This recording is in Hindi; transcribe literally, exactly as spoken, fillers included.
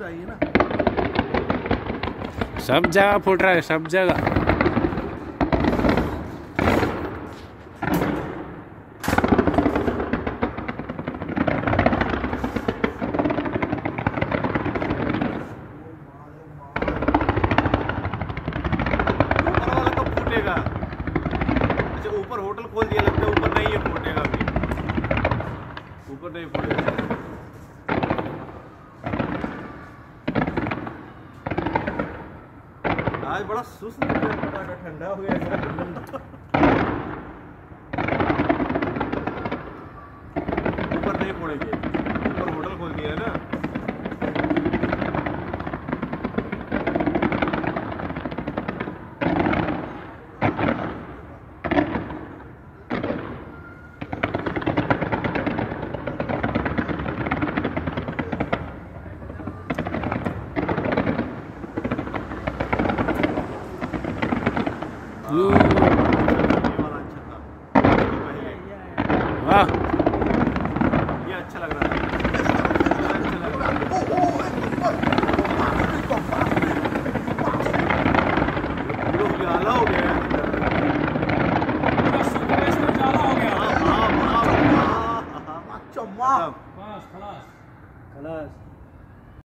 चाहिए ना। सब जगह फूट रहा है, सब जगह। अच्छा ऊपर होटल खोल दिया लगता है, ऊपर नहीं है, फूटेगा अभी, ऊपर नहीं फूटेगा। आज बड़ा सुस्त दिख रहा है, ठंडा हो गया ऊपर नहीं फोड़ेंगे, ऊपर होटल खोल दिया है ना। Ooh.